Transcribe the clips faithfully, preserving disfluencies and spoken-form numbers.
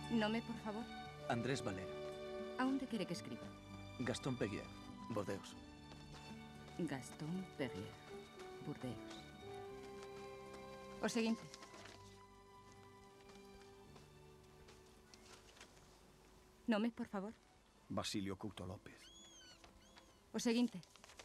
Nome, por favor. Andrés Valera. Aonde quere que escriba? Gastón Peguier, Bordeus. Gastón Peguier, Burdeos. O seguinte. Nome, por favor. Basilio Couto López. O seguinte.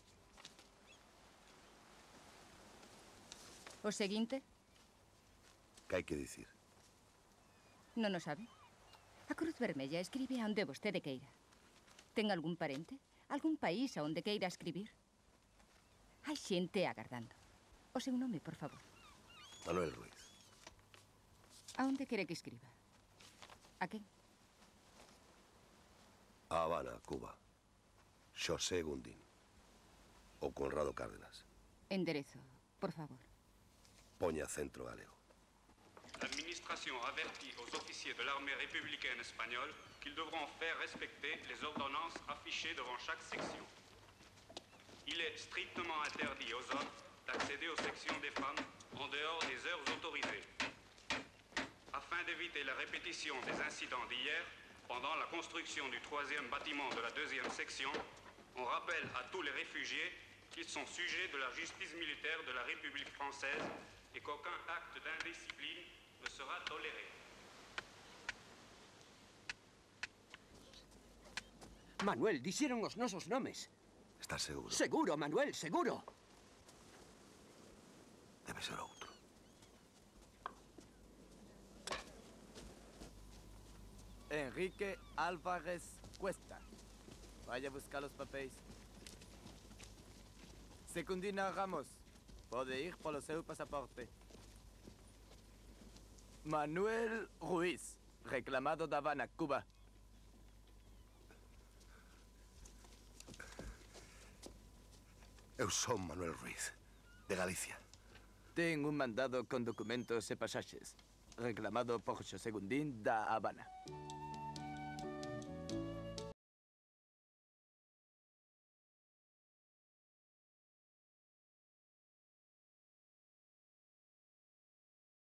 O seguinte. Que hai que dicir? Non o sabe? A Cruz Vermella escribe a onde vostede queira. Ten algún parente? Algún país a onde queira escribir? Hai xente agardando. O seu nome, por favor. Manuel Ruiz. A onde quere que escriba? A quen? A Habana, Cuba. José Gundín. Ou Conrado Cárdenas. Enderezo, por favor. Poña Centro Galego. L'administration avertit aux officiers de l'armée républicaine espagnole qu'ils devront faire respecter les ordonnances affichées devant chaque section. Il est strictement interdit aux hommes d'accéder aux sections des femmes en dehors des heures autorisées. Afin d'éviter la répétition des incidents d'hier, pendant la construction du troisième bâtiment de la deuxième section, on rappelle à tous les réfugiés qu'ils sont sujets de la justice militaire de la République française et qu'aucun acte d'indiscipline ne sera toléré. Manuel, dixeron os nosos nomes. Estás seguro? Seguro, Manuel, seguro. Debe ser outro. Enrique Álvarez Cuesta. Vaya a buscar los papeles. Secundina Ramos. Pode ir polo seu pasaporte. Manuel Ruiz. Reclamado da Habana, Cuba. Eu son Manuel Ruiz, de Galicia. Ten un mandado con documentos e pasaxes. Reclamado por José Gundín da Habana.